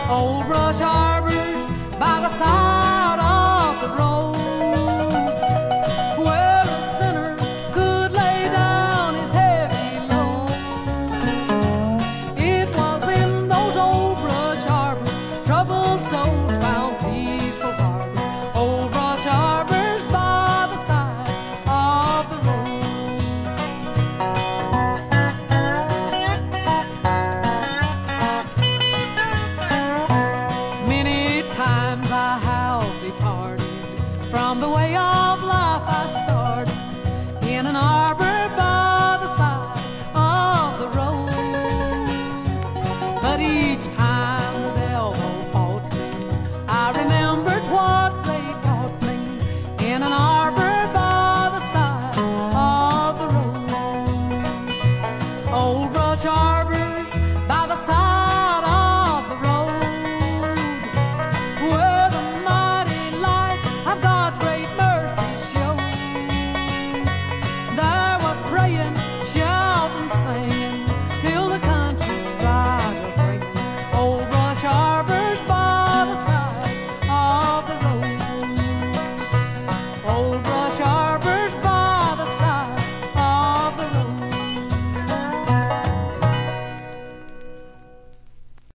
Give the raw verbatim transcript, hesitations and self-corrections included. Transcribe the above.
Old brush arbors by the side of the road, where a sinner could lay down his heavy load. It was in those old brush arbors troubled souls found peaceful harbor. Old brush arbors by the side of the road. Many times I have departed from the way of life I started, in an arbor by the side of the road. But each time